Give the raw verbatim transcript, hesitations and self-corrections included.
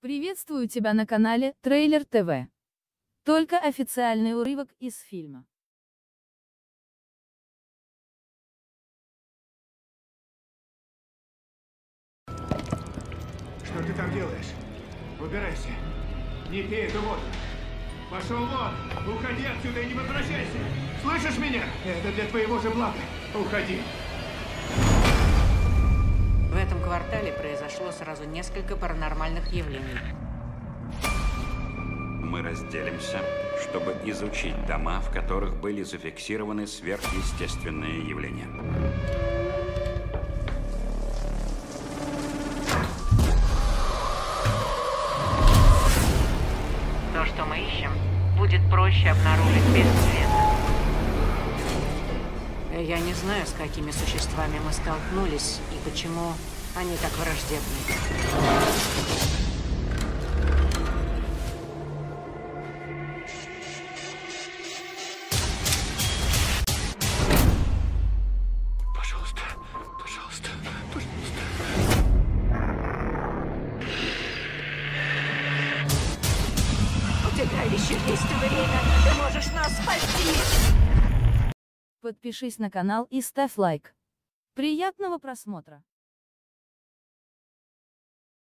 Приветствую тебя на канале Трейлер ТВ. Только официальный урывок из фильма. Что ты там делаешь? Убирайся. Не пей эту воду. Пошел вон! Уходи отсюда и не возвращайся! Слышишь меня? Это для твоего же блага. Уходи. В этом квартале произошло сразу несколько паранормальных явлений. Мы разделимся, чтобы изучить дома, в которых были зафиксированы сверхъестественные явления. То, что мы ищем, будет проще обнаружить без света. Я не знаю, с какими существами мы столкнулись и почему они так враждебны. Пожалуйста, пожалуйста, пожалуйста. У тебя еще есть время. Ты можешь нас спасти. Подпишись на канал и ставь лайк. Приятного просмотра!